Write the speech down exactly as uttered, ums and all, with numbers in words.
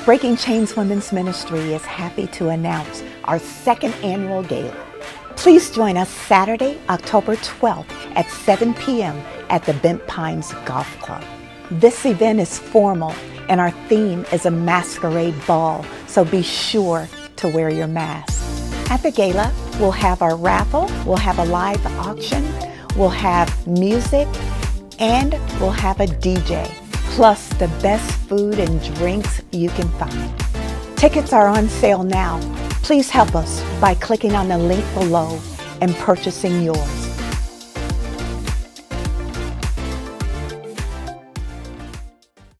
Breaking Chains Women's Ministry is happy to announce our second annual gala. Please join us Saturday, October twelfth at seven p m at the Bent Pines Golf Club. This event is formal and our theme is a masquerade ball, so be sure to wear your mask. At the gala, we'll have our raffle, we'll have a live auction, we'll have music, and we'll have a D J, plus the best food and drinks you can find. Tickets are on sale now. Please help us by clicking on the link below and purchasing yours.